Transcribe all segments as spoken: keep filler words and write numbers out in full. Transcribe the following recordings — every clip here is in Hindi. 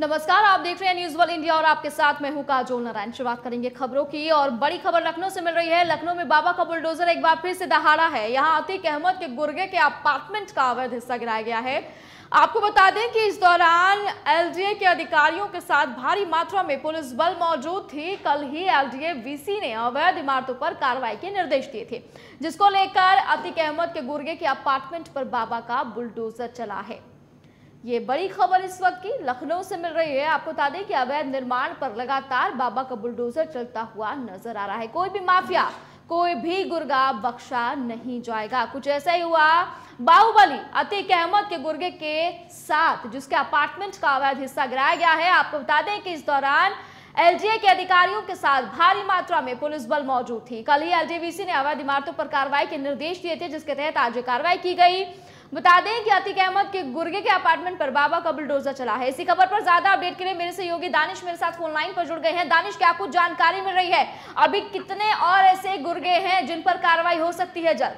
नमस्कार, आप देख रहे हैं न्यूज वर्ल्ड इंडिया और आपके साथ मैं हूं काजोल नारायण। शुरुआत करेंगे खबरों की और बड़ी खबर लखनऊ से मिल रही है। लखनऊ में बाबा का बुलडोजर एक बार फिर से दहाड़ा है। यहां अतीक अहमद के गुर्गे के अपार्टमेंट का अवैध हिस्सा गिराया गया है। आपको बता दें कि इस दौरान एलडीए के अधिकारियों के साथ भारी मात्रा में पुलिस बल मौजूद थी। कल ही एलडीए वीसी ने अवैध इमारतों पर कार्रवाई के निर्देश दिए थे, जिसको लेकर अतीक अहमद के गुर्गे के अपार्टमेंट पर बाबा का बुलडोजर चला है। ये बड़ी खबर इस वक्त की लखनऊ से मिल रही है। आपको बता दें कि अवैध निर्माण पर लगातार बाबा का बुलडोजर चलता हुआ नजर आ रहा है। कोई भी माफिया, कोई भी गुर्गा बख्शा नहीं जाएगा। कुछ ऐसा ही हुआ बाहुबली अतीक अहमद के गुर्गे के साथ, जिसके अपार्टमेंट का अवैध हिस्सा गिराया गया है। आपको बता दें कि इस दौरान एलडीए के अधिकारियों के साथ भारी मात्रा में पुलिस बल मौजूद थी। कल ही एलडीवीसी ने अवैध इमारतों पर कार्रवाई के निर्देश दिए थे, जिसके तहत आज कार्रवाई की गई। बता दें कि अतीक अहमद के गुर्गे के अपार्टमेंट पर बाबा का बुलडोजर चला है। इसी खबर पर ज्यादा अपडेट के लिए मेरे सहयोगी दानिश मेरे साथ फोन लाइन पर जुड़ गए हैं। दानिश, क्या कुछ जानकारी मिल रही है? अभी कितने और ऐसे गुर्गे हैं जिन पर कार्रवाई हो सकती है जल्द?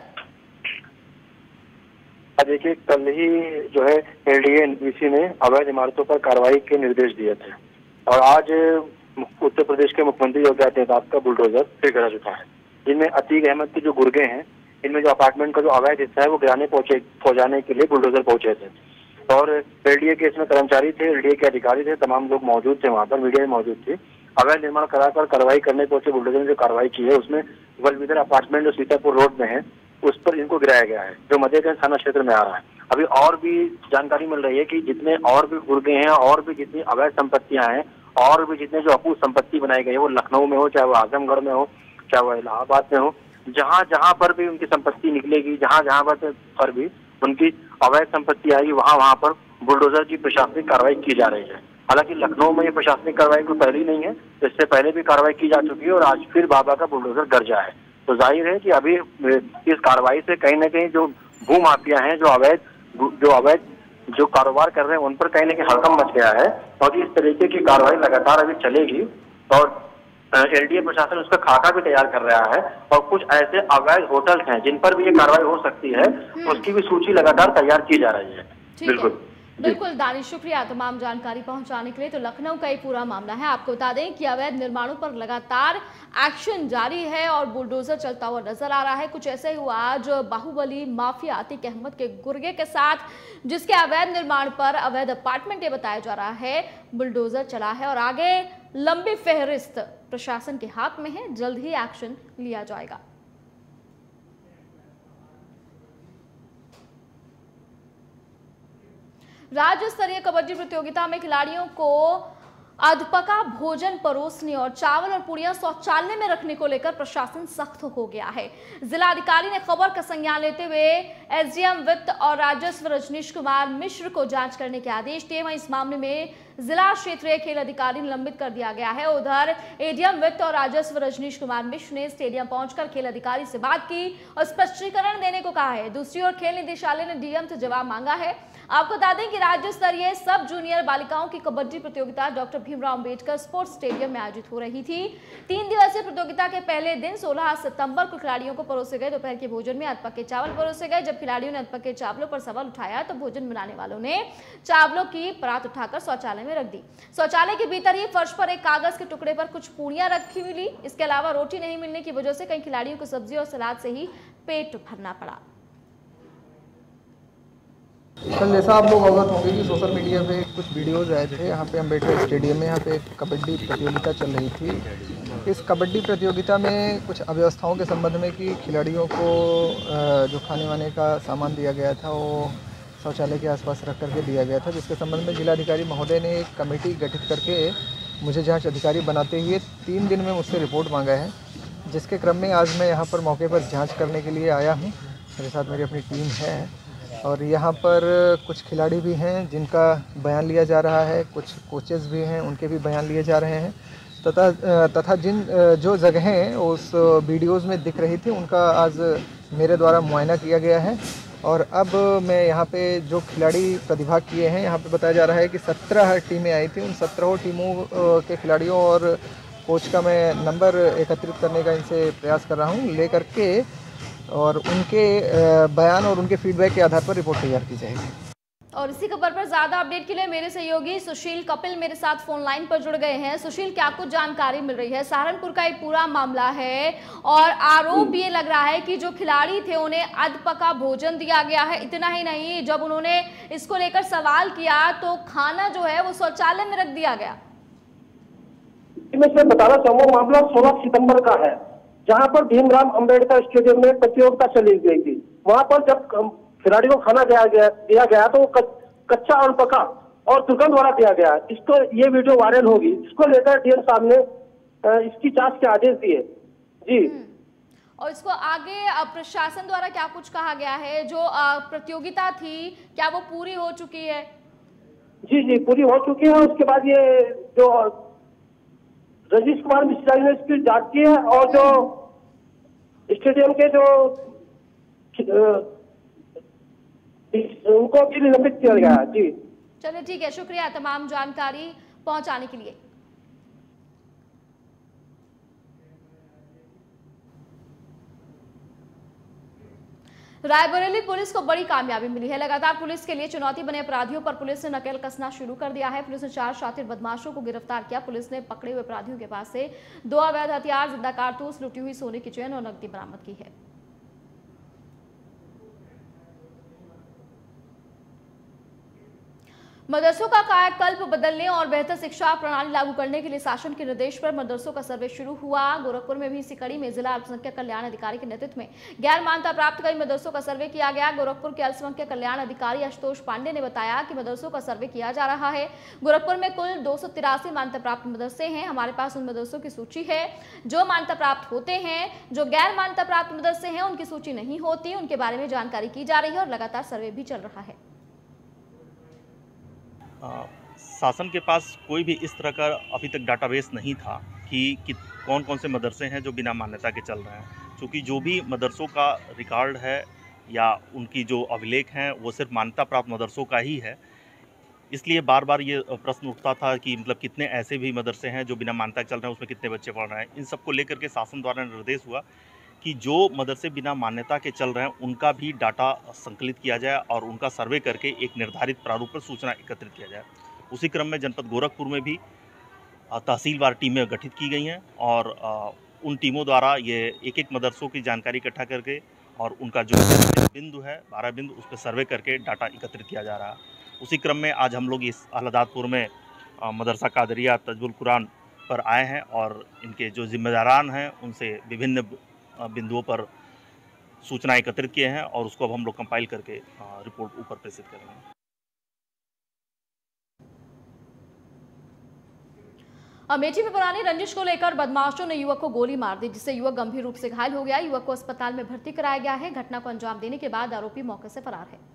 देखिए, कल ही जो है एलडीए एनबीसी ने अवैध इमारतों पर कार्रवाई के निर्देश दिए थे और आज उत्तर प्रदेश के मुख्यमंत्री योगी आदित्यनाथ का बुलडोजर फिर गिरा चुका है। जिनमें अतीक अहमद के जो गुर्गे हैं, इनमें जो अपार्टमेंट का जो अवैध हिस्सा है वो गिराने पहुंचे पहुंचाने के लिए बुलडोजर पहुंचे थे और एलडीए के इसमें कर्मचारी थे, एलडीए के अधिकारी थे, तमाम लोग मौजूद थे, वहां पर मीडिया में मौजूद थे। अवैध निर्माण कराकर कार्रवाई करने पहुंचे बुलडोजर ने जो कार्रवाई की है उसमें बलविदर अपार्टमेंट जो सीतापुर रोड में है उस पर इनको गिराया गया है, जो मध्यगंज थाना क्षेत्र में आ रहा है। अभी और भी जानकारी मिल रही है कि जितने और भी गुर्गे हैं और भी जितनी अवैध संपत्तियां हैं और भी जितने जो अपूर्ण संपत्ति बनाई गई है, वो लखनऊ में हो, चाहे वो आजमगढ़ में हो, चाहे वो इलाहाबाद में हो, जहां जहां पर भी उनकी संपत्ति निकलेगी, जहां जहां पर पर भी उनकी अवैध संपत्ति आएगी, वहां वहां पर बुलडोजर की प्रशासनिक कार्रवाई की जा रही है। हालांकि लखनऊ में ये प्रशासनिक कार्रवाई कोई पहली नहीं है, इससे पहले भी कार्रवाई की जा चुकी है और आज फिर बाबा का बुलडोजर गरजा है। तो जाहिर है कि अभी इस कार्रवाई से कहीं ना कहीं जो भू माफिया हैं, जो अवैध जो अवैध जो कारोबार कर रहे हैं, उन पर कहीं ना कहीं हड़कंप मच गया है और इस तरीके की कार्रवाई लगातार अभी चलेगी और एलडीए प्रशासन उसका खाका भी तैयार कर रहा है और कुछ ऐसे अवैध होटल्स हैं जिन पर भी ये कार्रवाई हो सकती है, उसकी भी सूची लगातार तैयार की जा रही है। बिल्कुल बिल्कुल दानिश, शुक्रिया तमाम जानकारी पहुंचाने के लिए। तो लखनऊ का ही पूरा मामला है। आपको बता दें कि अवैध निर्माणों पर लगातार एक्शन जारी है और बुलडोजर चलता हुआ नजर आ रहा है। कुछ ऐसे ही हुआ आज बाहुबली माफिया अतीक अहमद के गुर्गे के साथ, जिसके अवैध निर्माण पर अवैध अपार्टमेंट ये बताया जा रहा है बुलडोजर चला है और आगे लंबी फेहरिस्त प्रशासन के हाथ में है। जल्द ही एक्शन लिया जाएगा। राज्य स्तरीय कबड्डी प्रतियोगिता में खिलाड़ियों को अधपका भोजन परोसने और चावल और पुड़िया शौचालय में रखने को लेकर प्रशासन सख्त हो गया है। जिलाधिकारी ने खबर का संज्ञान लेते हुए एसडीएम वित्त और राजस्व रजनीश कुमार मिश्र को जांच करने के आदेश दिए। वहीं इस मामले में जिला क्षेत्रीय खेल अधिकारी निलंबित कर दिया गया है। उधर एडीएम वित्त और राजस्व रजनीश कुमार मिश्र ने स्टेडियम पहुंचकर खेल अधिकारी से बात की और स्पष्टीकरण देने को कहा है। दूसरी ओर खेल निदेशालय ने डीएम से जवाब मांगा है। आपको बता दें कि राज्य स्तरीय सब जूनियर बालिकाओं की कबड्डी प्रतियोगिता doctor Bhimrao Ambedkar sports stadium में आयोजित हो रही थी। तीन दिवसीय प्रतियोगिता के पहले दिन सोलह सितंबर को खिलाड़ियों को परोसे गए दोपहर के भोजन में अधपके चावल परोसे गए। जब खिलाड़ियों ने अधपके चावलों पर सवाल उठाया तो भोजन बनाने वालों ने चावलों की परात उठाकर शौचालय में रख दी। शौचालय के भीतर ही फर्श पर एक कागज के टुकड़े पर कुछ पूड़ियां रखी मिली। इसके अलावा रोटी नहीं मिलने की वजह से कई खिलाड़ियों को सब्जी और सलाद से ही पेट भरना पड़ा। कल जैसा आप लोग अवगत होंगे कि सोशल मीडिया पे कुछ वीडियोज़ आए थे। यहाँ पे अम्बेडकर स्टेडियम में यहाँ पे एक कबड्डी प्रतियोगिता चल रही थी। इस कबड्डी प्रतियोगिता में कुछ अव्यवस्थाओं के संबंध में कि खिलाड़ियों को जो खाने वाने का सामान दिया गया था वो शौचालय के आसपास रख करके दिया गया था, जिसके संबंध में जिलाधिकारी महोदय ने एक कमेटी गठित करके मुझे जाँच अधिकारी बनाते हुए तीन दिन में मुझसे रिपोर्ट मांगा है, जिसके क्रम में आज मैं यहाँ पर मौके पर जाँच करने के लिए आया हूँ। मेरे साथ मेरी अपनी टीम है और यहाँ पर कुछ खिलाड़ी भी हैं जिनका बयान लिया जा रहा है, कुछ कोचेस भी हैं उनके भी बयान लिए जा रहे हैं तथा तथा जिन जो जगहें उस वीडियोस में दिख रही थी उनका आज मेरे द्वारा मुआयना किया गया है। और अब मैं यहाँ पे जो खिलाड़ी प्रतिभाग किए हैं, यहाँ पे बताया जा रहा है कि सत्रह टीमें आई थी। उन सत्रह टीमों के खिलाड़ियों और कोच का मैं नंबर एकत्रित करने का इनसे प्रयास कर रहा हूँ, ले करके और उनके बयान और उनके फीडबैक के आधार पर रिपोर्ट तैयार की जाएगी। और इसी खबर पर ज्यादा अपडेट के लिए मेरे सहयोगी सुशील कपिल मेरे साथ फोन लाइन पर जुड़ गए हैं। सुशील, क्या कुछ जानकारी मिल रही है? सहारनपुर का एक पूरा मामला है और आरोप ये लग रहा है कि जो खिलाड़ी थे उन्हें अधपका भोजन दिया गया है। इतना ही नहीं, जब उन्होंने इसको लेकर सवाल किया तो खाना जो है वो शौचालय में रख दिया गया। मैं इसमें बताना चाहूंगा, मामला सोलह सितंबर का है, जहां पर भीमराव अंबेडकर स्टेडियम में प्रतियोगिता चली गई थी। वहां पर जब खिलाड़ी को खाना दिया गया दिया गया तो कच्चा और पका और दुर्गंध वाला दिया गया। इसको ये वीडियो वायरल होगी, इसको लेकर डीएम साहब ने इसकी जांच के आदेश दिए जी। और इसको आगे प्रशासन द्वारा क्या कुछ कहा गया है? जो प्रतियोगिता थी क्या वो पूरी हो चुकी है? जी जी पूरी हो चुकी है। उसके बाद ये जो रजीश कुमार मिश्रा ने इसकी जांच की है और जो स्टेडियम के जो उनको भी निलंबित किया गया है जी। चलिए ठीक है, शुक्रिया तमाम जानकारी पहुंचाने के लिए। रायबरेली पुलिस को बड़ी कामयाबी मिली है। लगातार पुलिस के लिए चुनौती बने अपराधियों पर पुलिस ने नकेल कसना शुरू कर दिया है। पुलिस ने चार शातिर बदमाशों को गिरफ्तार किया। पुलिस ने पकड़े हुए अपराधियों के पास से दो अवैध हथियार, जिंदा कारतूस, लुटी हुई सोने की चेन और नकदी बरामद की है। मदरसों का कायाकल्प बदलने और बेहतर शिक्षा प्रणाली लागू करने के लिए शासन के निर्देश पर मदरसों का सर्वे शुरू हुआ। गोरखपुर में भी इसी कड़ी में जिला अल्पसंख्यक कल्याण अधिकारी के नेतृत्व में गैर मान्यता प्राप्त कई मदरसों का सर्वे किया गया। गोरखपुर के अल्पसंख्यक कल्याण अधिकारी आशुतोष पांडे ने बताया कि मदरसों का सर्वे किया जा रहा है। गोरखपुर में कुल दो सौ तिरासी मान्यता प्राप्त मदरसे हैं। हमारे पास उन मदरसों की सूची है जो मान्यता प्राप्त होते हैं। जो गैर मान्यता प्राप्त मदरसे हैं उनकी सूची नहीं होती, उनके बारे में जानकारी की जा रही है और लगातार सर्वे भी चल रहा है। आ, शासन के पास कोई भी इस तरह का अभी तक डाटाबेस नहीं था कि, कि कौन कौन से मदरसे हैं जो बिना मान्यता के चल रहे हैं। क्योंकि जो भी मदरसों का रिकॉर्ड है या उनकी जो अभिलेख हैं वो सिर्फ मान्यता प्राप्त मदरसों का ही है, इसलिए बार बार ये प्रश्न उठता था कि मतलब कितने ऐसे भी मदरसे हैं जो बिना मान्यता के चल रहे हैं, उसमें कितने बच्चे पढ़ रहे हैं। इन सबको लेकर के शासन द्वारा निर्देश हुआ कि जो मदरसे बिना मान्यता के चल रहे हैं उनका भी डाटा संकलित किया जाए और उनका सर्वे करके एक निर्धारित प्रारूप पर सूचना एकत्रित किया जाए। उसी क्रम में जनपद गोरखपुर में भी तहसीलवार टीमें गठित की गई हैं और उन टीमों द्वारा ये एक एक मदरसों की जानकारी इकट्ठा करके और उनका जो बिंदु है बारह बिंदु उस पर सर्वे करके डाटा एकत्रित किया जा रहा है। उसी क्रम में आज हम लोग इस अहलदादपुर में मदरसा कादरिया तजबुल कुरान पर आए हैं और इनके जो जिम्मेदारान हैं उनसे विभिन्न बिंदुओं पर सूचना एकत्रित किए हैं और उसको अब हम लोग कंपाइल करके रिपोर्ट ऊपर प्रेषित करेंगे। अमेठी में पुरानी रंजिश को लेकर बदमाशों ने युवक को गोली मार दी, जिससे युवक गंभीर रूप से घायल हो गया। युवक को अस्पताल में भर्ती कराया गया है। घटना को अंजाम देने के बाद आरोपी मौके से फरार है।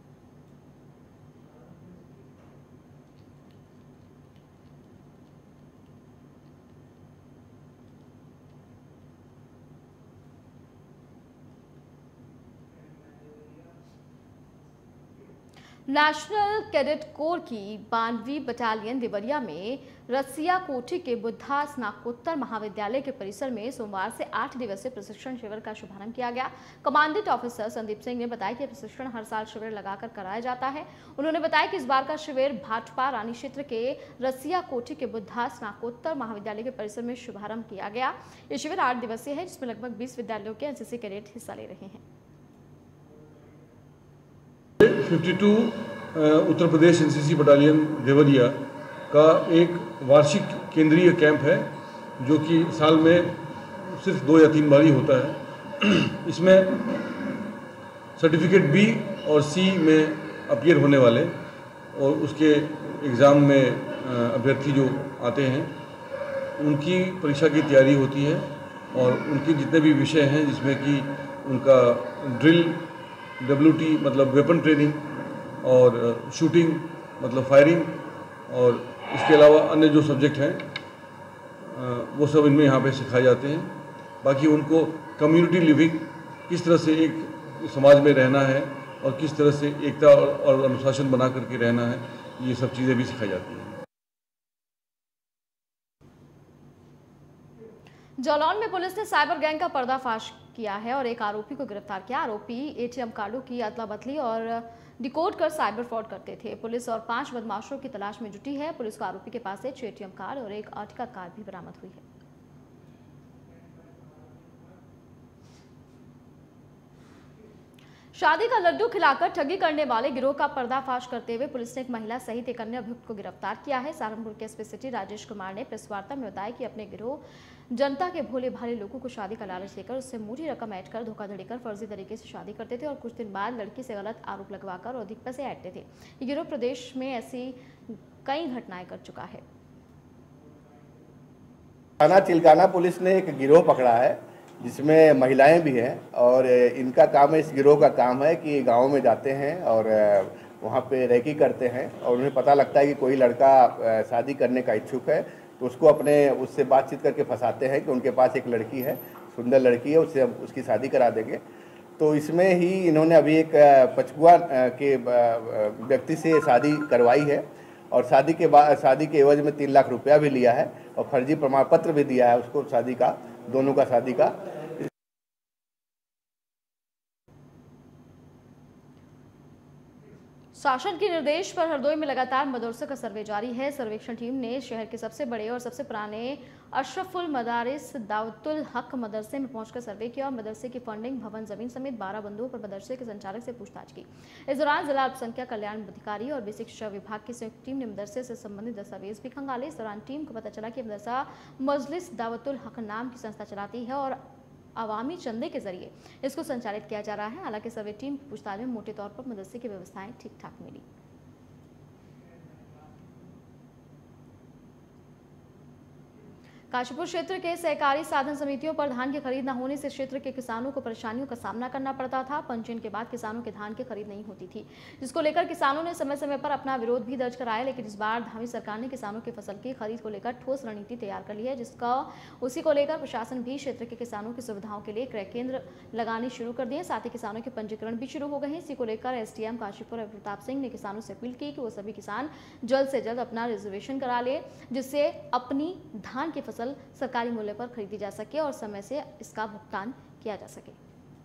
नेशनल कैडेट कोर की बानहवीं बटालियन देवरिया में रसिया कोठी के बुद्धा स्नातकोत्तर महाविद्यालय के परिसर में सोमवार से आठ दिवसीय प्रशिक्षण शिविर का शुभारंभ किया गया। कमांडेंट ऑफिसर संदीप सिंह ने बताया कि प्रशिक्षण हर साल शिविर लगाकर कराया जाता है। उन्होंने बताया कि इस बार का शिविर भाटपा रानी क्षेत्र के रसिया कोठी के बुद्धा स्नातकोत्तर महाविद्यालय के परिसर में शुभारंभ किया गया। ये शिविर आठ दिवसीय है, जिसमें लगभग बीस विद्यालयों के एनसीसी कैडेट हिस्सा ले रहे हैं। बावन उत्तर प्रदेश एनसीसी बटालियन देवरिया का एक वार्षिक केंद्रीय कैंप है जो कि साल में सिर्फ दो या तीन बार ही होता है। इसमें सर्टिफिकेट बी और सी में अपीयर होने वाले और उसके एग्ज़ाम में अभ्यर्थी जो आते हैं उनकी परीक्षा की तैयारी होती है और उनके जितने भी विषय हैं जिसमें कि उनका ड्रिल, डब्ल्यूटी मतलब वेपन ट्रेनिंग और शूटिंग मतलब फायरिंग और इसके अलावा अन्य जो सब्जेक्ट हैं वो सब इनमें यहाँ पे सिखाए जाते हैं। बाकी उनको कम्युनिटी लिविंग, किस तरह से एक समाज में रहना है और किस तरह से एकता और अनुशासन बना करके रहना है, ये सब चीज़ें भी सिखाई जाती हैं। जालौन में पुलिस ने साइबर गैंग का पर्दाफाश किया है और एक आरोपी को गिरफ्तार किया। आरोपी एटीएम कार्डों की अदला बदली और डिकोड कर साइबर फ्रॉड करते थे। पुलिस और पांच बदमाशों की तलाश में जुटी है। पुलिस को आरोपी के पास से छह एटीएम कार्ड और एक अर्टिगा कार भी बरामद हुई है। शादी का लड्डू खिलाकर ठगी करने वाले गिरोह का पर्दाफाश करते हुए पुलिस ने एक महिला सहित एक अन्य अभियुक्त को गिरफ्तार किया है। सहारनपुर के एसपी सिटी राजेश कुमार ने प्रेस वार्ता में बताया कि अपने गिरोह जनता के भोले भाले लोगों को शादी का लालच देकर उससे मोटी रकम ऐड कर धोखाधड़ी कर फर्जी तरीके से शादी करते थे और कुछ दिन बाद लड़की से गलत आरोप लगवाकर अधिक पैसे ऐंठते थे। ये गिरोह प्रदेश में ऐसी कई घटनाएं कर चुका है। थाना चिलकाना पुलिस ने एक गिरोह पकड़ा है जिसमें महिलाएं भी हैं और इनका काम है, इस गिरोह का काम है कि गाँव में जाते हैं और वहाँ पे रैकी करते हैं और उन्हें पता लगता है कि कोई लड़का शादी करने का इच्छुक है तो उसको अपने उससे बातचीत करके फंसाते हैं कि उनके पास एक लड़की है, सुंदर लड़की है, उससे उसकी शादी करा देंगे। तो इसमें ही इन्होंने अभी एक पचकुआ के व्यक्ति से शादी करवाई है और शादी के बाद शादी के एवज में तीन लाख रुपया भी लिया है और फर्जी प्रमाण पत्र भी दिया है उसको शादी का, दोनों का शादी का। शासन के निर्देश पर हरदोई में लगातार मदरसों का सर्वे जारी है। सर्वेक्षण टीम ने शहर के सबसे बड़े और सबसे पुराने अशरफुल मदारिस दावतुल हक मदरसे में पहुंचकर सर्वे किया और मदरसे की फंडिंग, भवन, जमीन समेत बारह बंदों पर मदरसे के संचालक से पूछताछ की। इस दौरान जिला अल्पसंख्यक कल्याण अधिकारी और बेसिक शिक्षा विभाग की संयुक्त टीम ने मदरसे से संबंधित दस्तावेज भी खंगाले। इस दौरान टीम को पता चला कि मदरसा मजलिस दावतुल हक नाम की संस्था चलाती है और अवामी चंदे के जरिए इसको संचालित किया जा रहा है। हालांकि सर्वे टीम की पूछताछ में मोटे तौर पर मदरसे की व्यवस्थाएं ठीक ठाक मिली। काशीपुर क्षेत्र के सहकारी साधन समितियों पर धान की खरीद न होने से क्षेत्र के किसानों को परेशानियों का सामना करना पड़ता था। पंजीयन के बाद किसानों के धान की खरीद नहीं होती थी, जिसको लेकर किसानों ने समय समय पर अपना विरोध भी दर्ज कराया। लेकिन इस बार धामी सरकार ने किसानों की फसल की खरीद को लेकर ठोस रणनीति तैयार कर ली है, जिसका उसी को लेकर प्रशासन भी क्षेत्र के किसानों की सुविधाओं के लिए क्रय केंद्र लगाने शुरू कर दिए। साथ ही किसानों के पंजीकरण भी शुरू हो गए हैं। इसी को लेकर एसडीएम काशीपुर प्रताप सिंह ने किसानों से अपील की कि वो सभी किसान जल्द से जल्द अपना रिजर्वेशन करा ले, जिससे अपनी धान की फसल सरकारी मूल्य पर खरीदी जा सके और समय से इसका भुगतान किया जा सके।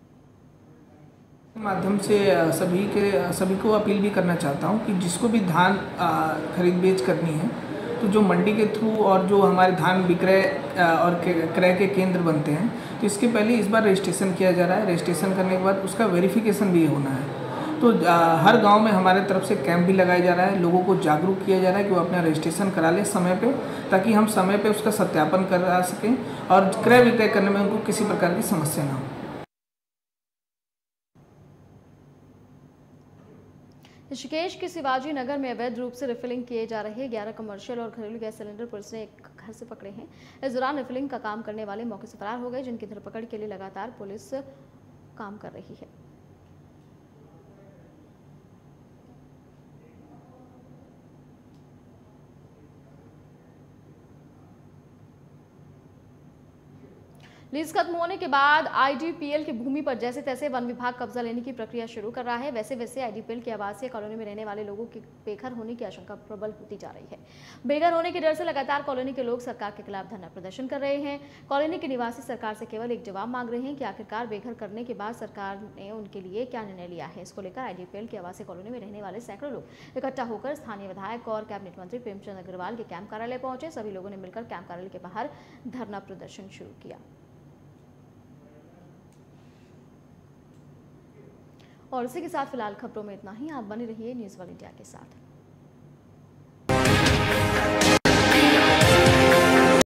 माध्यम से सभी के सभी को अपील भी करना चाहता हूं कि जिसको भी धान खरीद बेच करनी है तो जो मंडी के थ्रू और जो हमारे धान विक्रय और क्रय के केंद्र बनते हैं तो इसके पहले इस बार रजिस्ट्रेशन किया जा रहा है। रजिस्ट्रेशन करने के बाद उसका वेरिफिकेशन भी होना है। तो हर गांव में हमारे तरफ से कैंप भी लगाया जा रहा है, लोगों को जागरूक किया जा रहा है कि वो अपना रजिस्ट्रेशन करा ले समय पे, ताकि हम समय पे उसका सत्यापन करा सकें और क्रय विक्रय करने में उनको किसी प्रकार की समस्या ना हो। ऋषिकेश के शिवाजी नगर में अवैध रूप से रिफिलिंग किए जा रहे ग्यारह कमर्शियल और घरेलू गैस सिलेंडर पुलिस ने एक घर से पकड़े हैं। इस दौरान रिफिलिंग का काम करने वाले मौके से फरार हो गए, जिनकी धरपकड़ के लिए लगातार पुलिस काम कर रही है। लीज खत्म होने के बाद आईडीपीएल की भूमि पर जैसे तैसे वन विभाग कब्जा लेने की प्रक्रिया शुरू कर रहा है। वैसे वैसे आईडीपीएल की आवासीय कॉलोनी में रहने वाले लोगों की बेघर होने की आशंका प्रबल होती जा रही है। बेघर होने के डर से लगातार कॉलोनी के लोग सरकार के खिलाफ धरना प्रदर्शन कर रहे हैं। कॉलोनी के निवासी सरकार से केवल एक जवाब मांग रहे हैं कि आखिरकार बेघर करने के बाद सरकार ने उनके लिए क्या निर्णय लिया है। इसको लेकर आईडीपीएल की आवासीय कॉलोनी में रहने वाले सैकड़ों लोग इकट्ठा होकर स्थानीय विधायक और कैबिनेट मंत्री प्रेमचंद अग्रवाल के कैंप कार्यालय पहुंचे। सभी लोगों ने मिलकर कैंप कार्यालय के बाहर धरना प्रदर्शन शुरू किया। और इसी के साथ फिलहाल खबरों में इतना ही। आप बने रहिए न्यूज़ वन इंडिया के साथ।